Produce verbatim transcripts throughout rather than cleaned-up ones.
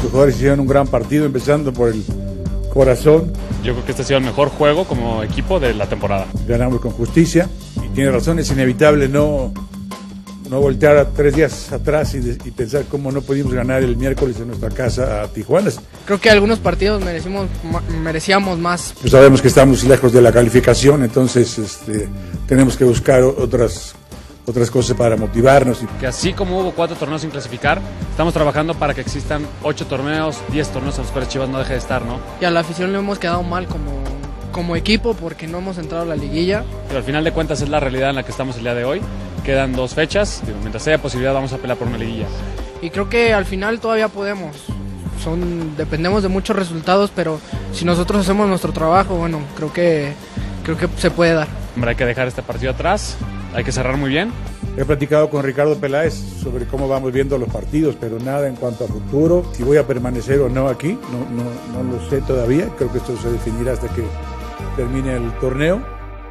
los jugadores hicieron un gran partido, empezando por el corazón. Yo creo que este ha sido el mejor juego como equipo de la temporada. Ganamos con justicia y tiene razón, es inevitable no, no voltear a tres días atrás y, de, y pensar cómo no pudimos ganar el miércoles en nuestra casa a Tijuana. Creo que algunos partidos merecimos, merecíamos más. Pues sabemos que estamos lejos de la calificación, entonces este, tenemos que buscar otras otras cosas para motivarnos. Que así como hubo cuatro torneos sin clasificar, estamos trabajando para que existan ocho torneos, diez torneos en los cuales Chivas no deje de estar, ¿no? Y a la afición le hemos quedado mal como, como equipo porque no hemos entrado a la liguilla. Pero al final de cuentas es la realidad en la que estamos el día de hoy. Quedan dos fechas, mientras haya posibilidad vamos a pelear por una liguilla. Y creo que al final todavía podemos. Son, dependemos de muchos resultados, pero si nosotros hacemos nuestro trabajo, bueno, creo que, creo que se puede dar. Hombre, hay que dejar este partido atrás. Hay que cerrar muy bien. He platicado con Ricardo Peláez sobre cómo vamos viendo los partidos, pero nada en cuanto a futuro. Si voy a permanecer o no aquí, no, no, no lo sé todavía. Creo que esto se definirá hasta que termine el torneo.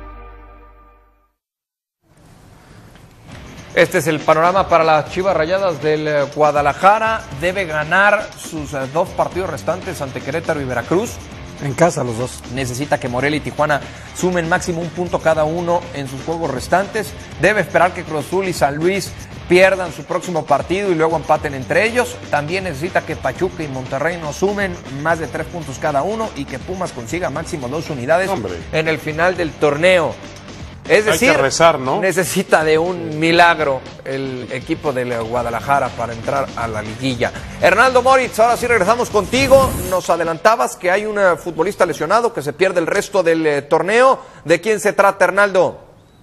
Este es el panorama para las Chivas Rayadas del Guadalajara. Debe ganar sus dos partidos restantes ante Querétaro y Veracruz. En casa los dos. Necesita que Morelia y Tijuana sumen máximo un punto cada uno en sus juegos restantes. Debe esperar que Cruz Azul y San Luis pierdan su próximo partido y luego empaten entre ellos. También necesita que Pachuca y Monterrey no sumen más de tres puntos cada uno y que Pumas consiga máximo dos unidades Hombre. en el final del torneo. Es decir, hay que rezar, ¿no? Necesita de un milagro el equipo de Guadalajara para entrar a la liguilla. Hernaldo Moritz, ahora sí regresamos contigo. Nos adelantabas que hay un futbolista lesionado que se pierde el resto del eh, torneo. ¿De quién se trata, Hernaldo?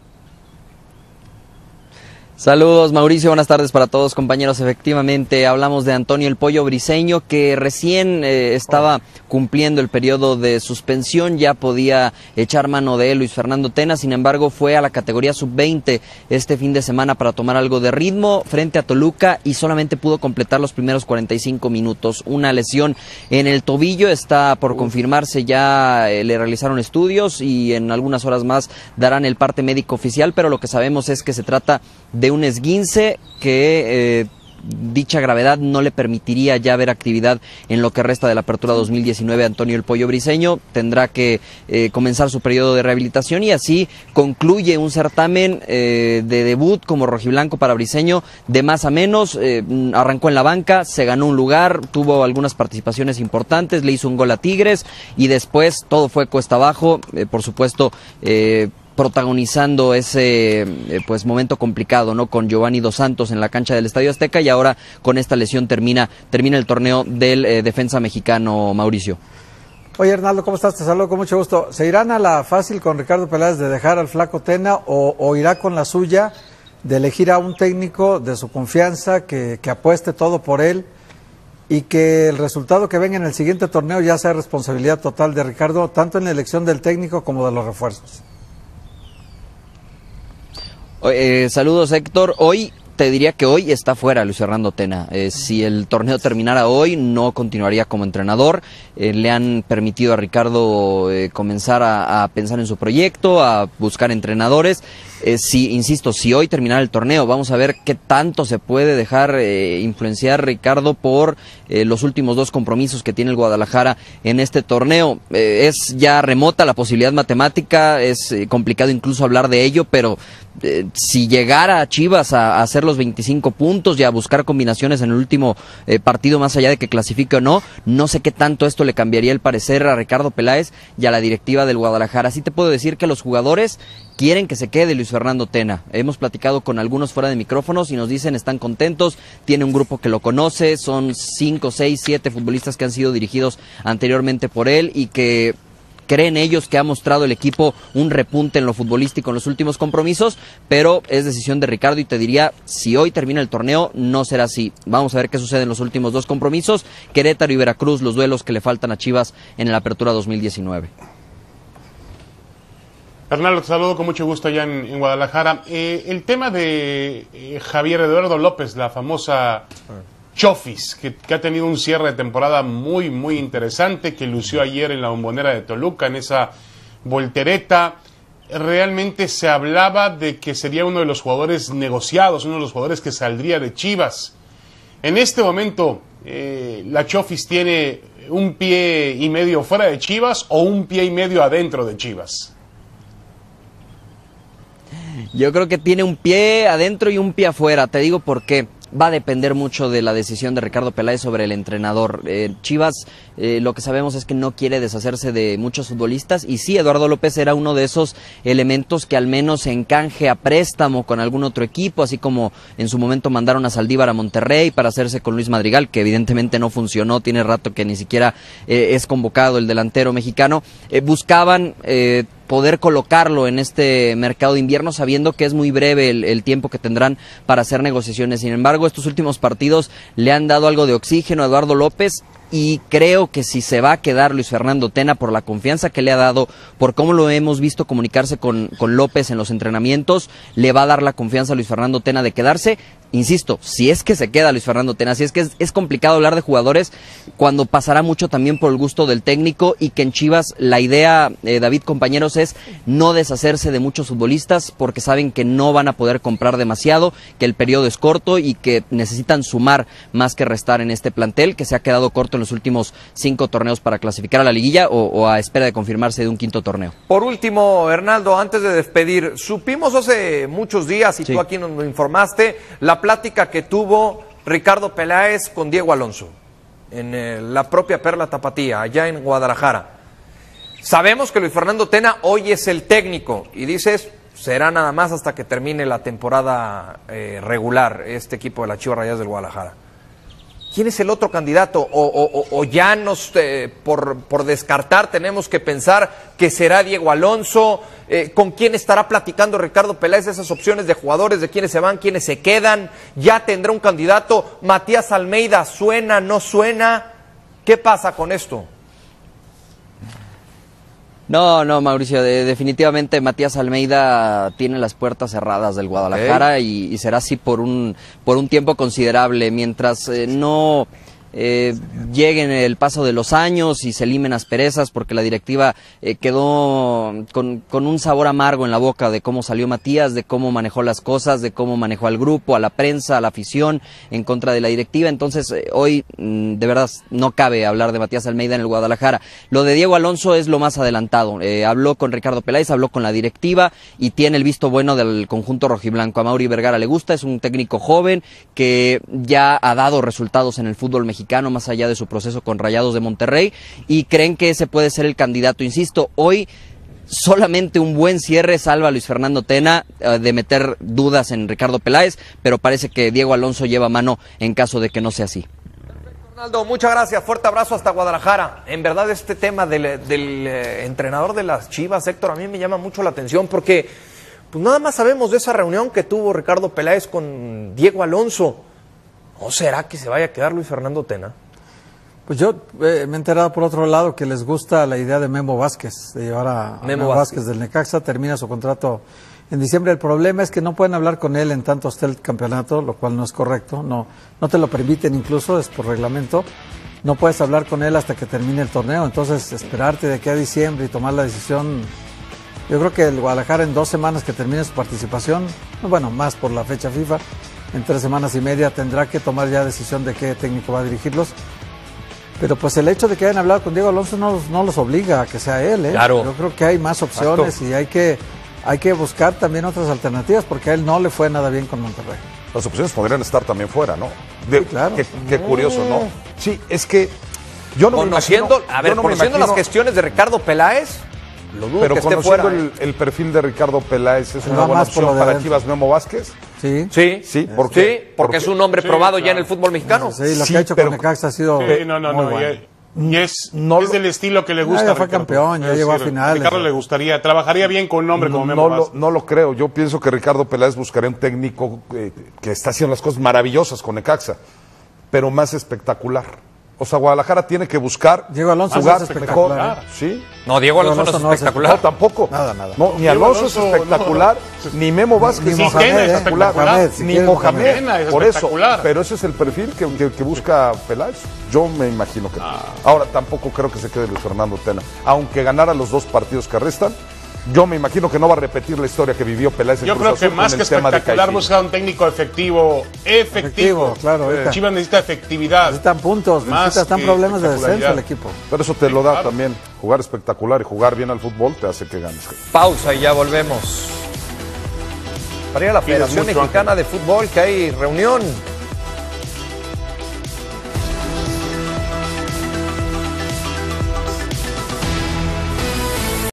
Saludos Mauricio, buenas tardes para todos compañeros. Efectivamente hablamos de Antonio el Pollo Briseño, que recién eh, estaba cumpliendo el periodo de suspensión, ya podía echar mano de él Luis Fernando Tena. Sin embargo fue a la categoría sub veinte este fin de semana para tomar algo de ritmo frente a Toluca y solamente pudo completar los primeros cuarenta y cinco minutos. Una lesión en el tobillo, está por confirmarse, ya eh, le realizaron estudios y en algunas horas más darán el parte médico oficial, pero lo que sabemos es que se trata de un esguince que eh, dicha gravedad no le permitiría ya ver actividad en lo que resta de la apertura dos mil diecinueve. Antonio el Pollo Briseño tendrá que eh, comenzar su periodo de rehabilitación y así concluye un certamen eh, de debut como rojiblanco para Briseño de más a menos. Eh, arrancó en la banca, se ganó un lugar, tuvo algunas participaciones importantes, le hizo un gol a Tigres y después todo fue cuesta abajo, eh, por supuesto eh, protagonizando ese eh, pues momento complicado, ¿no? Con Giovanni Dos Santos en la cancha del Estadio Azteca y ahora con esta lesión termina termina el torneo del eh, defensa mexicano, Mauricio. Oye Hernaldo, ¿cómo estás? Te saludo con mucho gusto. ¿Se irán a la fácil con Ricardo Peláez de dejar al flaco Tena o, o irá con la suya de elegir a un técnico de su confianza que, que apueste todo por él y que el resultado que venga en el siguiente torneo ya sea responsabilidad total de Ricardo, tanto en la elección del técnico como de los refuerzos? Eh, saludos Héctor, hoy te diría que hoy está fuera Luis Fernando Tena. Eh, si el torneo terminara hoy no continuaría como entrenador. Eh, le han permitido a Ricardo eh, comenzar a, a pensar en su proyecto, a buscar entrenadores. Eh, si, insisto, si hoy terminara el torneo, vamos a ver qué tanto se puede dejar eh, influenciar Ricardo por eh, los últimos dos compromisos que tiene el Guadalajara en este torneo. Eh, es ya remota la posibilidad matemática, es eh, complicado incluso hablar de ello, pero eh, si llegara a Chivas a, a hacer los veinticinco puntos y a buscar combinaciones en el último eh, partido, más allá de que clasifique o no, no sé qué tanto esto le cambiaría el parecer a Ricardo Peláez y a la directiva del Guadalajara. Sí te puedo decir que los jugadores quieren que se quede Luis Fernando Tena. Hemos platicado con algunos fuera de micrófonos y nos dicen están contentos, tiene un grupo que lo conoce, son cinco, seis, siete futbolistas que han sido dirigidos anteriormente por él y que creen ellos que ha mostrado el equipo un repunte en lo futbolístico en los últimos compromisos, pero es decisión de Ricardo y te diría, si hoy termina el torneo, no será así. Vamos a ver qué sucede en los últimos dos compromisos, Querétaro y Veracruz, los duelos que le faltan a Chivas en la apertura dos mil diecinueve. Hernaldo, te saludo con mucho gusto allá en, en Guadalajara. Eh, el tema de eh, Javier Eduardo López, la famosa Chofis, que, que ha tenido un cierre de temporada muy, muy interesante, que lució ayer en la Bombonera de Toluca, en esa voltereta. Realmente se hablaba de que sería uno de los jugadores negociados, uno de los jugadores que saldría de Chivas. En este momento, eh, la Chofis tiene un pie y medio fuera de Chivas o un pie y medio adentro de Chivas? Yo creo que tiene un pie adentro y un pie afuera. Te digo por qué. Va a depender mucho de la decisión de Ricardo Peláez sobre el entrenador. Eh, Chivas, eh, lo que sabemos es que no quiere deshacerse de muchos futbolistas, y sí, Eduardo López era uno de esos elementos que al menos encanje a préstamo con algún otro equipo, así como en su momento mandaron a Saldívar a Monterrey para hacerse con Luis Madrigal, que evidentemente no funcionó, tiene rato que ni siquiera eh, es convocado el delantero mexicano. Eh, buscaban eh, poder colocarlo en este mercado de invierno, sabiendo que es muy breve el, el tiempo que tendrán para hacer negociaciones. Sin embargo, estos últimos partidos le han dado algo de oxígeno a Eduardo López, y creo que si se va a quedar Luis Fernando Tena, por la confianza que le ha dado, por cómo lo hemos visto comunicarse con, con López en los entrenamientos, le va a dar la confianza a Luis Fernando Tena de quedarse. Insisto, si es que se queda Luis Fernando Tena, si es que es, es complicado hablar de jugadores cuando pasará mucho también por el gusto del técnico, y que en Chivas la idea, eh, David, compañeros, es no deshacerse de muchos futbolistas porque saben que no van a poder comprar demasiado, que el periodo es corto y que necesitan sumar más que restar en este plantel que se ha quedado corto en los últimos cinco torneos para clasificar a la liguilla o, o a espera de confirmarse de un quinto torneo. Por último, Hernaldo, antes de despedir, supimos hace muchos días, y sí, tú aquí nos lo informaste, la plática que tuvo Ricardo Peláez con Diego Alonso en eh, la propia Perla Tapatía, allá en Guadalajara. Sabemos que Luis Fernando Tena hoy es el técnico, y dices, será nada más hasta que termine la temporada eh, regular este equipo de las Chivas Rayadas del Guadalajara. ¿Quién es el otro candidato? O, o, o ya nos, eh, por, por descartar, tenemos que pensar que será Diego Alonso. Eh, ¿Con quién estará platicando Ricardo Peláez esas opciones de jugadores, de quiénes se van, quiénes se quedan? ¿Ya tendrá un candidato? ¿Matías Almeida suena, no suena? ¿Qué pasa con esto? No, no, Mauricio, de, definitivamente Matías Almeida tiene las puertas cerradas del Guadalajara, okay, y, y será así por un, por un tiempo considerable, mientras eh, no eh, lleguen el paso de los años y se limen asperezas, porque la directiva eh, quedó con, con un sabor amargo en la boca de cómo salió Matías, de cómo manejó las cosas, de cómo manejó al grupo, a la prensa, a la afición en contra de la directiva. Entonces eh, hoy mm, de verdad no cabe hablar de Matías Almeida en el Guadalajara. Lo de Diego Alonso es lo más adelantado. Eh, habló con Ricardo Peláez, habló con la directiva y tiene el visto bueno del conjunto rojiblanco. A Mauri Vergara le gusta, es un técnico joven que ya ha dado resultados en el fútbol mexicano, más allá de su proceso con Rayados de Monterrey, y creen que ese puede ser el candidato. Insisto, hoy solamente un buen cierre salva a Luis Fernando Tena uh, de meter dudas en Ricardo Peláez, pero parece que Diego Alonso lleva mano en caso de que no sea así. Ronaldo, muchas gracias, fuerte abrazo hasta Guadalajara. En verdad este tema del, del eh, entrenador de las Chivas, Héctor, a mí me llama mucho la atención, porque pues nada más sabemos de esa reunión que tuvo Ricardo Peláez con Diego Alonso. ¿O será que se vaya a quedar Luis Fernando Tena? Pues yo eh, me he enterado por otro lado que les gusta la idea de Memo Vázquez, de llevar a Memo, Memo Vázquez. Vázquez del Necaxa, termina su contrato en diciembre. El problema es que no pueden hablar con él en tanto esté el campeonato, lo cual no es correcto, no, no te lo permiten incluso, es por reglamento. No puedes hablar con él hasta que termine el torneo, entonces esperarte de aquí a diciembre y tomar la decisión. Yo creo que el Guadalajara en dos semanas que termine su participación, bueno, más por la fecha FIFA, en tres semanas y media tendrá que tomar ya decisión de qué técnico va a dirigirlos. Pero pues el hecho de que hayan hablado con Diego Alonso no, no los obliga a que sea él, ¿eh? Claro. Yo creo que hay más opciones. Exacto. Y hay que, hay que buscar también otras alternativas, porque a él no le fue nada bien con Monterrey. Las opciones podrían estar también fuera, ¿no? De, sí, claro. Qué, qué curioso, ¿no? Sí, es que yo no conociendo, me imagino, a ver, no conociendo imagino, las gestiones de Ricardo Peláez, lo dudo pero que esté conociendo fuera. el, el perfil de Ricardo Peláez, ¿es Pero una buena más por opción lo de para Chivas Memo Vázquez? Sí. Sí, sí, ¿por qué? Sí, porque es un hombre sí, probado claro. ya en el fútbol mexicano. Sí, lo Sí, que ha hecho pero- con Necaxa ha sido Sí, no, no, muy no. bueno. Y, y es, No es lo- del estilo que le Ah, gusta. ya fue Ricardo. campeón, ya Es llegó a decir, finales. Ricardo le gustaría, trabajaría bien con un hombre como Memo No lo, Vázquez. no lo creo. Yo pienso que Ricardo Peláez buscaría un técnico eh, que está haciendo las cosas maravillosas con Necaxa, pero más espectacular. O sea, Guadalajara tiene que buscar Diego Alonso jugar es mejor. espectacular, ¿Sí? No, Diego Alonso, Alonso no no es es espectacular. No, tampoco. Nada, nada. No, ni Diego Alonso es Alonso, espectacular, no. ni Memo Vázquez Ni es Mohamed, espectacular. ¿eh? espectacular. si Ni quieres, Mohamed, Mohamed es por eso. espectacular. Pero ese es el perfil que, que- que busca Peláez. Yo me imagino que. Ahora, tampoco creo que se quede Luis Fernando Tena. Aunque ganara los dos partidos que restan, Yo me imagino que no va a repetir la historia que vivió Peláez en Yo Cruz creo que Azul más con que el tema de espectacular Caixinha. busca un técnico efectivo, efectivo. Efectivo, claro, ahorita. Chivas necesita efectividad. Necesitan puntos, Más necesitan están que problemas de descenso espectacularidad. el equipo. Pero eso te Sí, lo da claro. también. Jugar espectacular y jugar bien al fútbol te hace que ganes. Pausa y ya volvemos. Para ir a la Tienes Federación mucho, Mexicana de Fútbol, que hay reunión